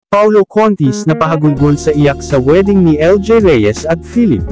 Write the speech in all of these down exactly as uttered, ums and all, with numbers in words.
Paulo Contis na pahagulgol sa iyak sa wedding ni L J Reyes at Philip.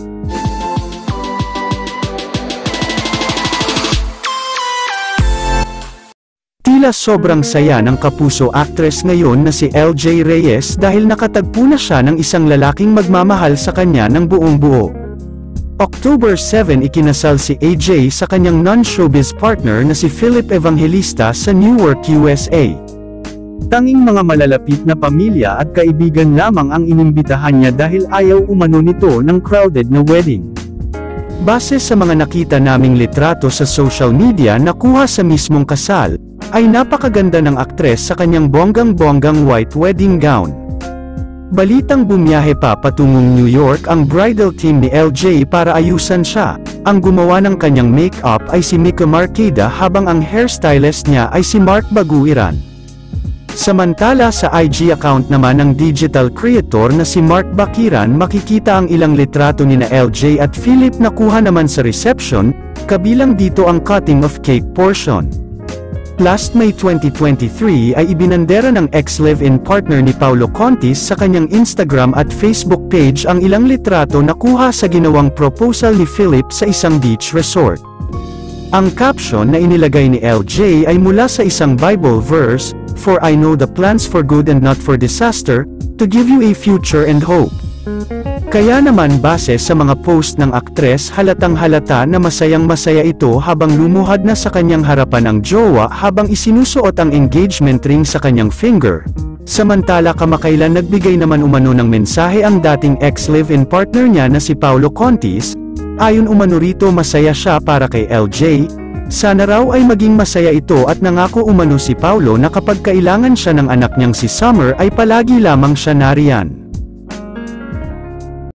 Tila sobrang saya ng kapuso actress ngayon na si L J Reyes dahil nakatagpo na siya ng isang lalaking magmamahal sa kanya ng buong buo. October seven ikinasal si A J sa kanyang non-showbiz partner na si Philip Evangelista sa Newark, U S A. Tanging mga malalapit na pamilya at kaibigan lamang ang inimbitahan niya dahil ayaw umano nito ng crowded na wedding. Base sa mga nakita naming litrato sa social media na kuha sa mismong kasal, ay napakaganda ng aktres sa kanyang bonggang-bonggang white wedding gown. Balitang bumiyahe pa patungong New York ang bridal team ni L J para ayusan siya. Ang gumawa ng kanyang make-up ay si Mika Marqueda habang ang hairstylist niya ay si Mark Baguiran. Samantala sa I G account naman ng digital creator na si Mark Bakiran makikita ang ilang litrato nina L J at Philip na kuha naman sa reception, kabilang dito ang cutting of cake portion. Last May twenty twenty-three ay ibinandera ng ex-live-in partner ni Paulo Contis sa kanyang Instagram at Facebook page ang ilang litrato na kuha sa ginawang proposal ni Philip sa isang beach resort. Ang caption na inilagay ni L J ay mula sa isang Bible verse, "For I know the plans for good and not for disaster, to give you a future and hope." Kaya naman base sa mga post ng aktres halatang halata na masayang masaya ito habang lumuhad na sa kanyang harapan ang jowa habang isinusuot ang engagement ring sa kanyang finger. Samantala kamakailan nagbigay naman umano ng mensahe ang dating ex-live-in partner niya na si Paulo Contis. Ayon umano rito masaya siya para kay L J. Sana raw ay maging masaya ito at nangako umano si Paulo na kapag kailangan siya ng anak niyang si Summer ay palagi lamang siya nariyan.